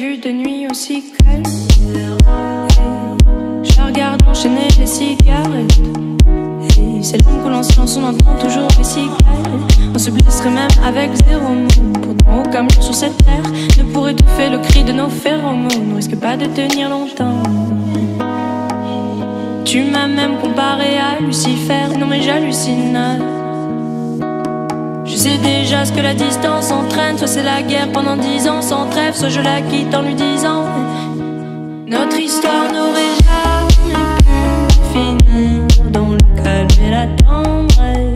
vu de nuit aussi calme. Je regarde enchaîner les cigarettes. Et c'est long que l'on se lance, on entend toujours les cigales. On se blesserait même avec 0 mot. Pourtant aucun mot sur cette terre ne pourrait étouffer le cri de nos phéromones. On risque pas de tenir longtemps. Tu m'as même comparé à Lucifer. Non mais j'hallucine. Je sais déjà ce que la distance entraîne. Soit c'est la guerre pendant 10 ans sans trêve, soit je la quitte en lui disant notre histoire n'aurait jamais pu finir dans le calme et la tendresse.